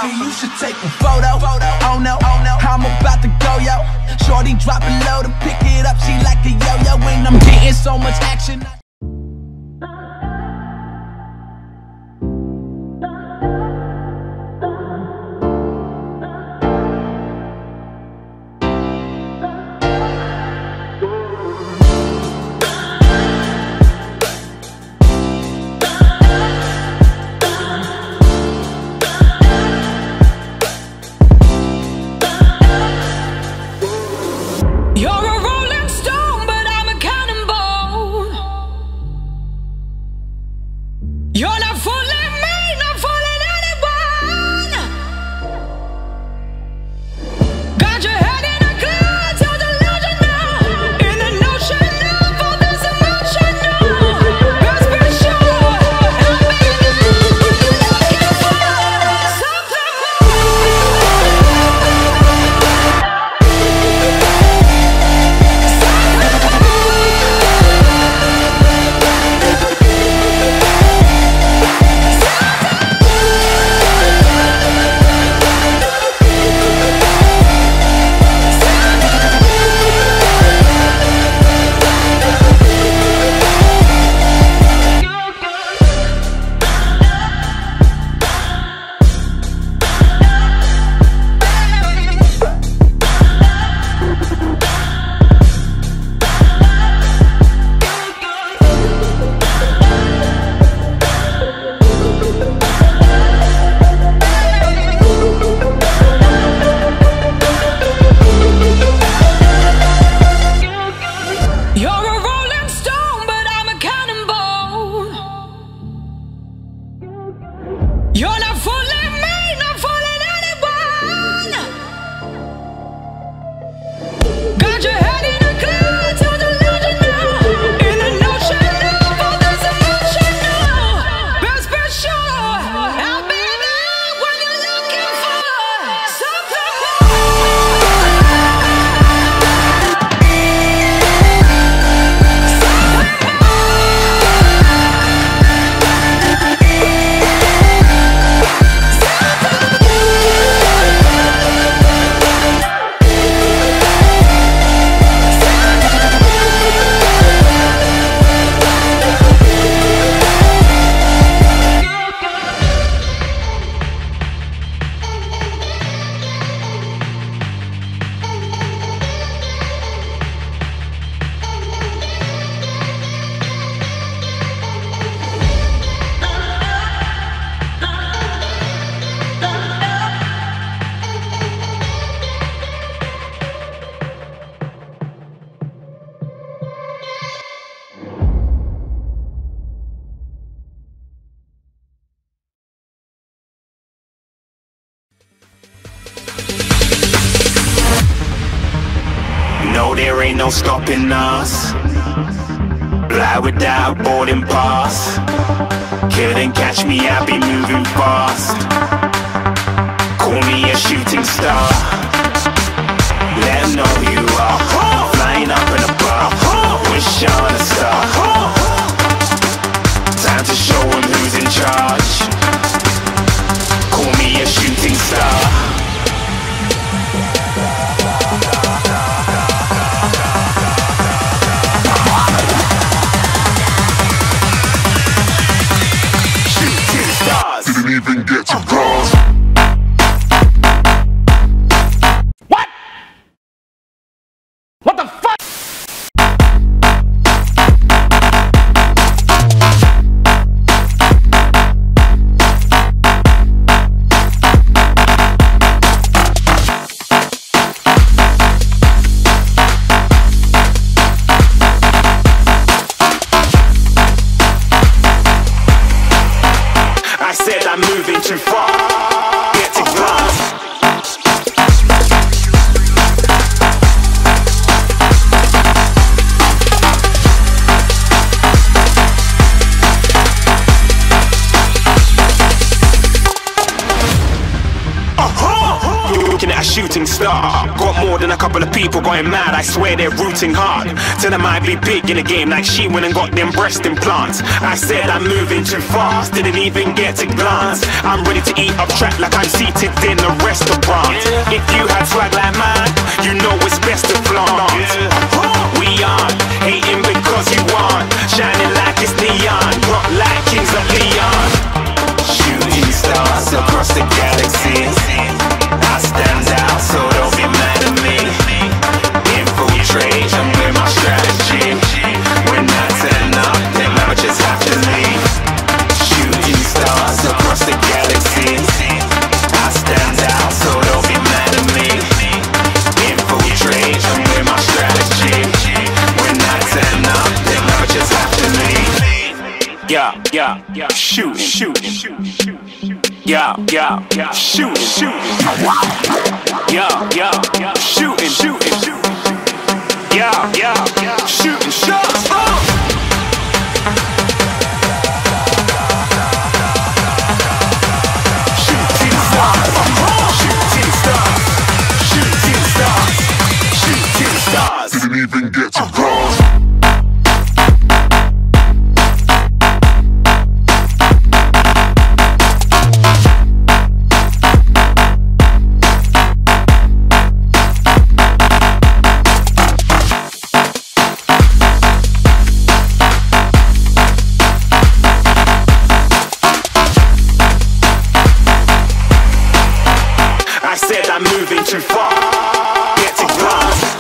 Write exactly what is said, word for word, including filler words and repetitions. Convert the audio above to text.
Maybe you should take a photo. Oh no, oh no, I'm about to go, yo. Shorty drop it low to pick it up. She like a yo-yo when I'm getting so much action. No, there ain't no stopping us. Fly without boarding pass. Couldn't catch me, I be moving fast. Call me a shooting star. Let 'em know who you are. Flying up in a bar. Wish on a star. Time to show 'em who's in charge. Call me a shooting star. Didn't even get to cross. What? What the fuck? I said I'm moving too far. Get to glass. Uh-huh. Looking at a shooting star. Got more than a couple of people going mad, I swear they're rooting hard. Tell them I'd be big in the game like she went and got them breast implants. I said I'm moving too fast, didn't even get to glance. I'm ready to eat up track like I'm seated in a restaurant. If you had swag like mine, you know it's best to flaunt. We aren't hating because you aren't shining like it's neon, rock like kings of Leon. Shooting stars across the galaxy, I stand out, so don't be mad at me. Infiltrate, I'm with my strategy. When I turn up, them amateurs have to leave. Shooting stars across the galaxy, I stand out, so don't be mad at me. Infiltrate, I'm with my strategy. When I turn up, them amateurs have to leave. Yeah, yeah, yeah, shoot, shoot, yeah, yeah, yeah, shoot, shoot, yeah, yeah, yeah, shooting, shooting, yeah, yeah, yeah, shooting shots. Shooting stars, shooting stars, shooting stars, shooting stars. Didn't even get to cross. I said I'm moving too far, get to glass.